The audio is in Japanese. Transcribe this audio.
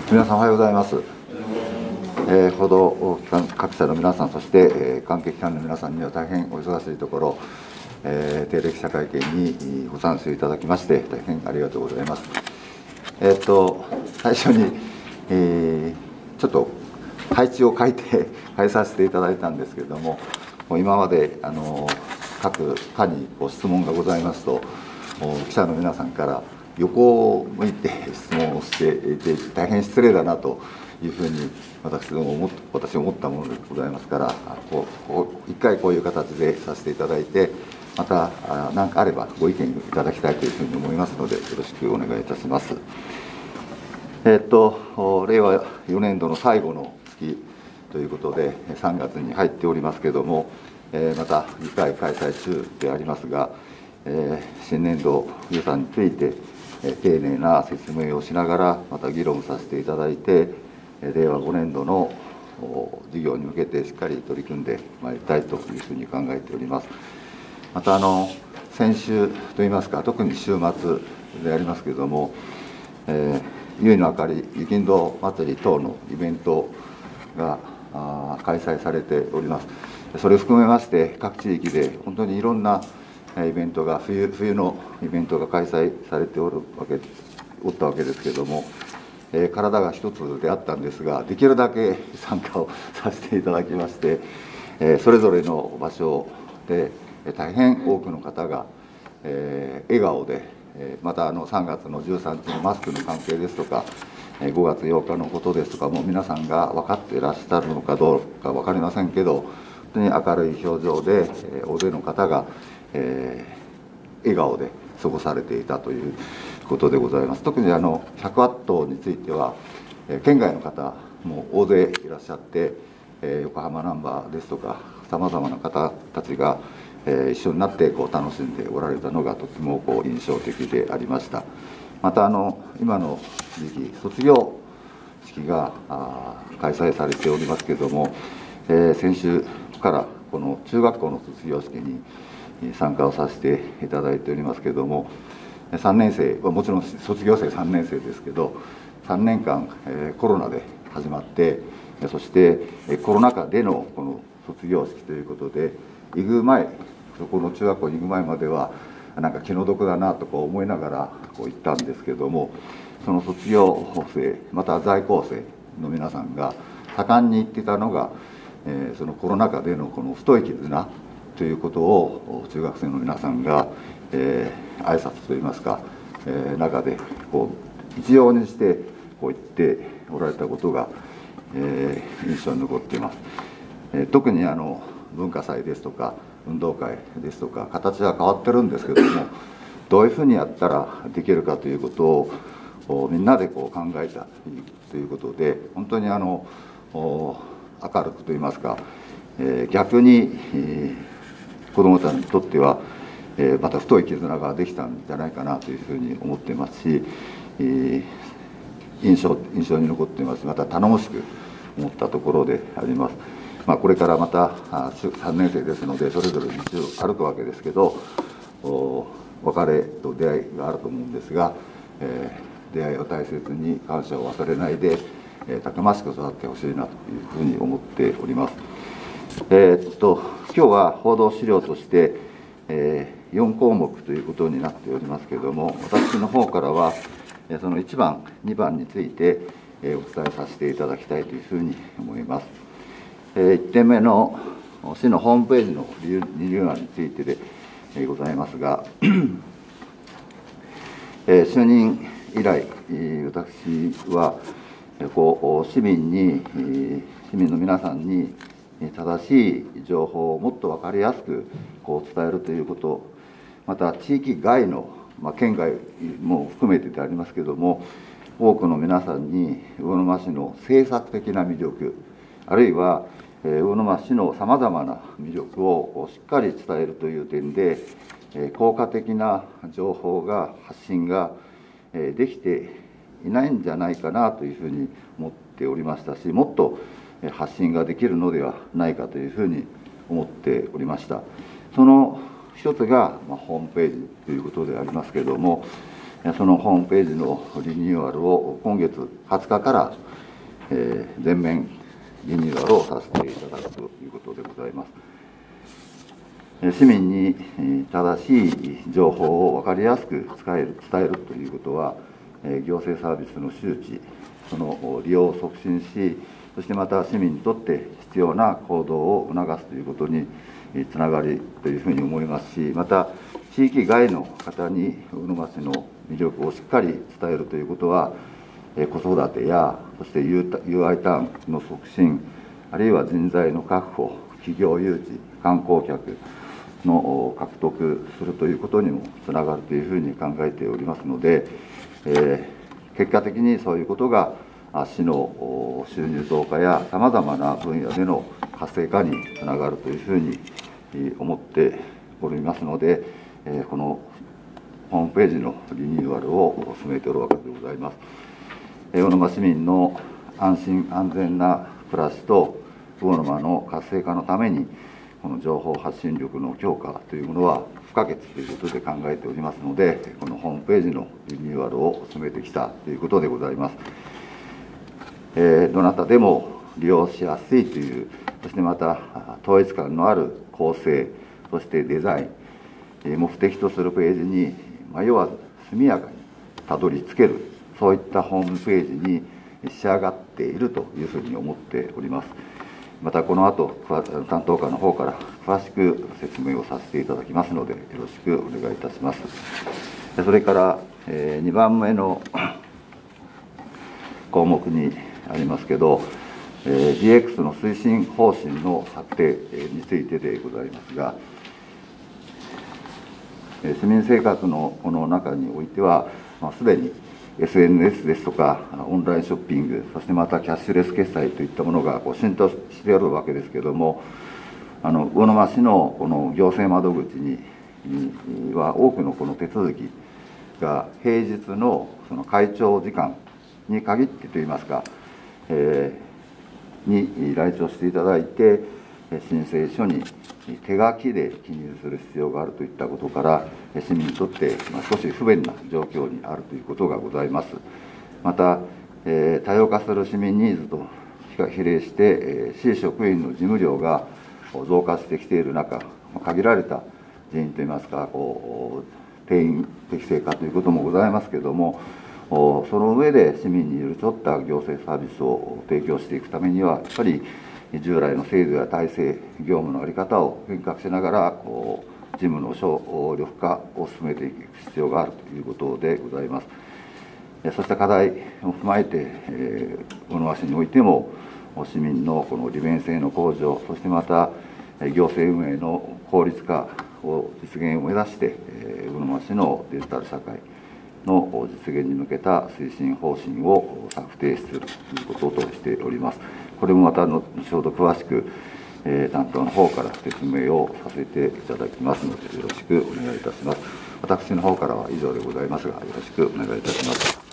皆さんおはようございます。報道機関各社の皆さん、そして、関係機関の皆さんには大変お忙しいところ、定例記者会見にご参集いただきまして大変ありがとうございます。最初に、ちょっと配置を変えさせていただいたんですけれども、今まで各課に質問がございますと、記者の皆さんから横を向いて質問をしていて、大変失礼だなというふうに私思ったものでございますから、一回こういう形でさせていただいて、また何かあればご意見いただきたいというふうに思いますので、よろしくお願いいたします。令和4年度の最後の月ということで、3月に入っておりますけれども、また議会開催中でありますが、新年度予算について、丁寧な説明をしながら、また議論させていただいて、令和5年度の事業に向けてしっかり取り組んでまいりたいというふうに考えております。また先週といいますか、特に週末でありますけれども、結のあかり雪んど祭り等のイベントが開催されております。それを含めまして、各地域で本当にいろんなイベントが、冬のイベントが開催されておったわけですけれども、体が一つであったんですが、できるだけ参加をさせていただきまして、それぞれの場所で大変多くの方が笑顔で、また3月の13日のマスクの関係ですとか、5月8日のことですとかも皆さんが分かっていらっしゃるのかどうか分かりませんけど、本当に明るい表情で大勢の方が笑顔で過ごされていたということでございます。特に100ワットについては、県外の方も大勢いらっしゃって、横浜ナンバーですとか、さまざまな方たちが一緒になって楽しんでおられたのがとても印象的でありました。また今の時期、卒業式が開催されておりますけれども、先週からこの中学校の卒業式に参加をさせていただいておりますけれども、3年生はもちろん卒業生3年生ですけど、3年間コロナで始まって、そしてコロナ禍でのこの卒業式ということで、行く前、そこの中学校に行く前まではなんか気の毒だなと思いながら行ったんですけれども、その卒業生また在校生の皆さんが盛んに言ってたのが、そのコロナ禍でのこの太い絆ということを中学生の皆さんが、挨拶といいますか、中で一様にして言っておられたことが、印象に残っています。特に文化祭ですとか運動会ですとか形は変わってるんですけども、どういうふうにやったらできるかということをみんなで考えたということで、本当に明るくといいますか、逆に子どもたちにとってはまた太い絆ができたんじゃないかなというふうに思っていますし、印象に残っていますし、また頼もしく思ったところであります。これからまた3年生ですので、それぞれ道を歩くわけですけど、別れと出会いがあると思うんですが、出会いを大切に感謝を忘れないで、たくましく育ってほしいなというふうに思っております。今日は報道資料として、4項目ということになっておりますけれども、私の方からはその1番、2番についてお伝えさせていただきたいというふうに思います。1点目の市のホームページのリニューアルについてでございますが、就任以来、私は市民の皆さんに正しい情報をもっと分かりやすく伝えるということ、また地域外の、県外も含めてでありますけれども、多くの皆さんに魚沼市の政策的な魅力、あるいは魚沼市のさまざまな魅力をしっかり伝えるという点で、効果的な情報発信ができていないんじゃないかなというふうに思っておりましたし、もっと発信ができるのではないかというふうに思っておりました。その一つがホームページということでありますけれども、 そのホームページのリニューアルを今月20日から、全面リニューアルをさせていただくということでございます。市民に正しい情報を分かりやすく伝えるということは、行政サービスの周知、その利用を促進し、そしてまた市民にとって必要な行動を促すということにつながるというふうに思いますし、また地域外の方に魚沼市の魅力をしっかり伝えるということは、子育てや、そして UI ターンの促進、あるいは人材の確保、企業誘致、観光客の獲得するということにもつながるというふうに考えておりますので、結果的にそういうことが市の収入増加やさまざまな分野での活性化につながるというふうに思っておりますので、このホームページのリニューアルを進めておるわけでございます。魚沼市民の安心安全な暮らしと魚沼の活性化のために、この情報発信力の強化というものは不可欠ということで考えておりますので、このホームページのリニューアルを進めてきたということでございます。どなたでも利用しやすいという、そしてまた統一感のある構成、そしてデザイン、目的とするページに迷わず速やかにたどり着ける、そういったホームページに仕上がっているというふうに思っております。またこの後、担当課の方から詳しく説明をさせていただきますので、よろしくお願いいたします。それから2番目の項目にありますけど、DX の推進方針の策定についてでございますが、市民生活のこの中においては、すでに SNS ですとか、オンラインショッピング、そしてまたキャッシュレス決済といったものが浸透しているわけですけれども、魚沼市のこの行政窓口には、多くのこの手続きが平日のその開庁時間に限ってといいますか、に来庁していただいて、申請書に手書きで記入する必要があるといったことから、市民にとって少し不便な状況にあるということがございます。また、多様化する市民ニーズと比例して、市職員の事務量が増加してきている中、限られた人員といいますか、定員適正化ということもございますけれども、その上で市民に寄り添った行政サービスを提供していくためには、やっぱり従来の制度や体制、業務の在り方を変革しながら、事務の省力化を進めていく必要があるということでございます。そうした課題を踏まえて、魚沼市においても、市民のこの利便性の向上、そしてまた行政運営の効率化を実現を目指して、魚沼市のデジタル社会の実現に向けた推進方針を策定するということとしております。これもまた後ほど詳しく、担当の方から説明をさせていただきますので、よろしくお願いいたします。私の方からは以上でございますが、よろしくお願いいたします。